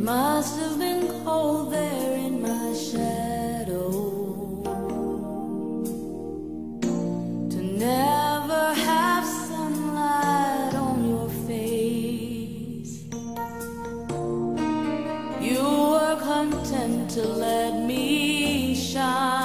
must have been cold there in my shadow to never have sunlight on your face. You were content to let me shine.